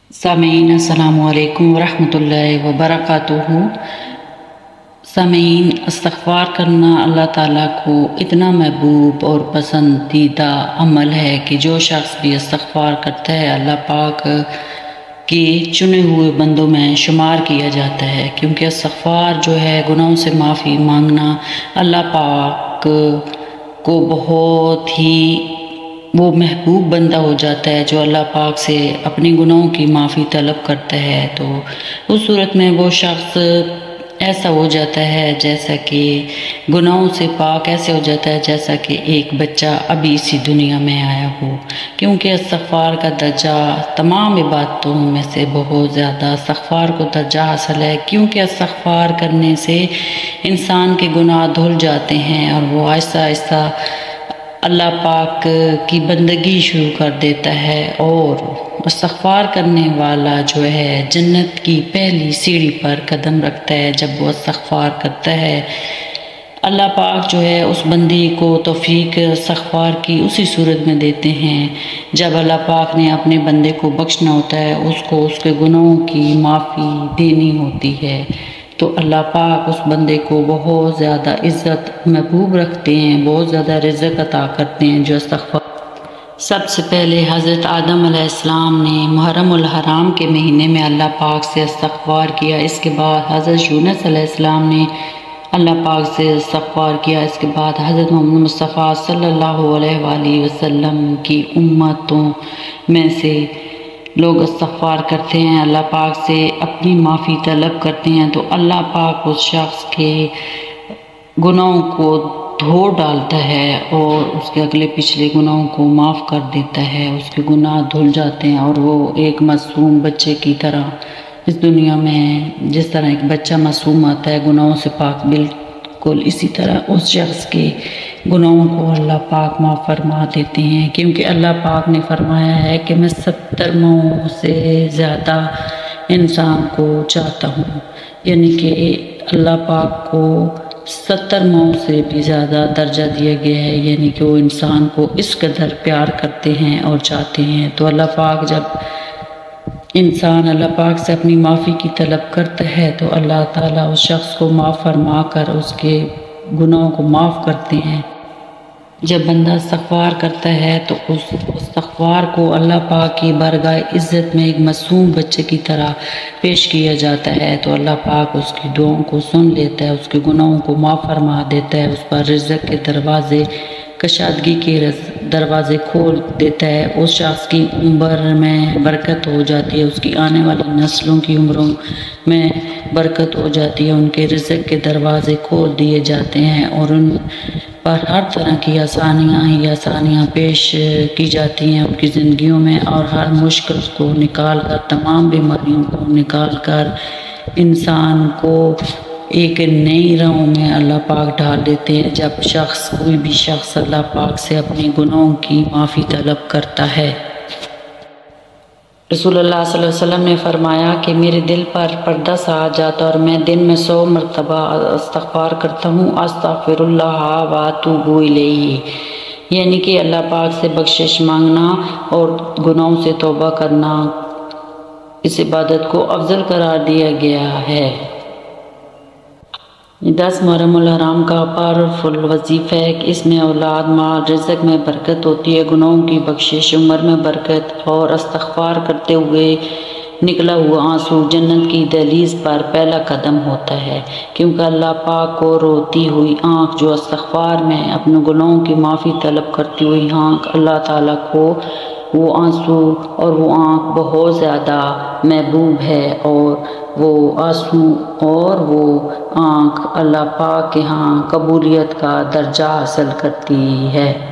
سامعین السلام علیکم ورحمۃ اللہ وبرکاتہ۔ سامعین، استغفار کرنا اللہ تعالیٰ کو اتنا محبوب اور پسندیدہ عمل ہے کہ جو شخص بھی استغفار کرتا ہے اللہ پاک کے چنے ہوئے بندوں میں شمار کیا جاتا ہے، کیونکہ استغفار جو ہے گناہوں سے معافی مانگنا اللہ پاک کو بہت ہی وہ محبوب بندہ ہو جاتا ہے جو اللہ پاک سے اپنے گناہوں کی معافی طلب کرتا ہے۔ تو اس صورت میں وہ شخص ایسا ہو جاتا ہے جیسا کہ گناہوں سے پاک ایسے ہو جاتا ہے جیسا کہ ایک بچہ ابھی اسی دنیا میں آیا ہو، کیونکہ استغفار کا درجہ تمام عبادتوں میں سے بہت زیادہ استغفار کو درجہ حاصل ہے، کیونکہ استغفار کرنے سے انسان کے گناہ دھل جاتے ہیں اور وہ آہستہ آہستہ اللہ پاک کی بندگی شروع کر دیتا ہے، اور استغفار کرنے والا جو ہے جنت کی پہلی سیڑھی پر قدم رکھتا ہے جب وہ استغفار کرتا ہے۔ اللہ پاک جو ہے اس بندی کو توفیق استغفار کی اسی صورت میں دیتے ہیں جب اللہ پاک نے اپنے بندے کو بخشنا ہوتا ہے، اس کو اس کے گناہوں کی معافی دینی ہوتی ہے، تو اللہ پاک اس بندے کو بہت زیادہ عزت محبوب رکھتے ہیں، بہت زیادہ رزق عطا کرتے ہیں جو استغفار۔ سب سے پہلے حضرت آدم علیہ السلام نے محرم الحرام کے مہینے میں اللہ پاک سے استغفار کیا، اس کے بعد حضرت یونس علیہ السلام نے اللہ پاک سے استغفار کیا، اس کے بعد حضرت محمد مصطفیٰ صلی اللہ علیہ وآلہ وسلم کی امتوں میں سے لوگ استغفار کرتے ہیں، اللہ پاک سے اپنی معافی طلب کرتے ہیں، تو اللہ پاک اس شخص کے گناہوں کو دھو ڈالتا ہے اور اس کے اگلے پچھلے گناہوں کو معاف کر دیتا ہے، اس کے گناہ دھل جاتے ہیں اور وہ ایک معصوم بچے کی طرح اس دنیا میں جس طرح ایک بچہ معصوم آتا ہے گناہوں سے پاک، بالکل اسی طرح اس شخص کے گناہوں کو اللہ پاک معاف فرما دیتے ہیں، کیونکہ اللہ پاک نے فرمایا ہے کہ میں 70 مئوں سے زیادہ انسان کو چاہتا ہوں، یعنی کہ اللہ پاک کو 70 مئوں سے بھی زیادہ درجہ دیا گیا ہے، یعنی کہ وہ انسان کو اس قدر پیار کرتے ہیں اور چاہتے ہیں۔ تو اللہ پاک جب انسان اللہ پاک سے اپنی معافی کی طلب کرتا ہے تو اللہ تعالیٰ اس شخص کو معاف فرما کر اس کے گناہوں کو معاف کرتے ہیں۔ جب بندہ استغفار کرتا ہے تو اس استغفار کو اللہ پاک کی بارگاہ عزت میں ایک معصوم بچے کی طرح پیش کیا جاتا ہے، تو اللہ پاک اس کی دعاؤں کو سن لیتا ہے، اس کے گناہوں کو معاف فرما دیتا ہے، اس پر رزق کے دروازے، کشادگی کے دروازے کھول دیتا ہے، اس شخص کی عمر میں برکت ہو جاتی ہے، اس کی آنے والی نسلوں کی عمروں میں برکت ہو جاتی ہے، ان کے رزق کے دروازے کھول دیے جاتے ہیں اور ان پر ہر طرح کی آسانیاں پیش کی جاتی ہیں ان کی زندگیوں میں، اور ہر مشکل کو نکال کر، تمام بیماریوں کو نکال کر انسان کو ایک نئی راہوں میں اللہ پاک ڈال دیتے ہیں جب کوئی بھی شخص اللہ پاک سے اپنے گناہوں کی معافی طلب کرتا ہے۔ رسول اللہ صلی اللہ علیہ وسلم نے فرمایا کہ میرے دل پر پردہ سا آ جاتا اور میں دن میں 100 مرتبہ استغفار کرتا ہوں، استغفر اللہ و اتوب الیہ، یعنی کہ اللہ پاک سے بخشش مانگنا اور گناہوں سے توبہ کرنا اس عبادت کو افضل قرار دیا گیا ہے۔ 10 محرم الحرام کا پاورفل وظیفہ ہے کہ اس میں اولاد، مال، رزق میں برکت ہوتی ہے، گناہوں کی بخشش، عمر میں برکت، اور استغفار کرتے ہوئے نکلا ہوا آنسو جنت کی دہلیز پر پہلا قدم ہوتا ہے، کیونکہ اللہ پاک کو روتی ہوئی آنکھ جو استغفار میں اپنے گناہوں کی معافی طلب کرتی ہوئی آنکھ، اللہ تعالیٰ کو وہ آنسو اور وہ آنکھ بہت زیادہ محبوب ہے، اور وہ آنسو اور وہ آنکھ اللہ پاک کے ہاں قبولیت کا درجہ حاصل کرتی ہے۔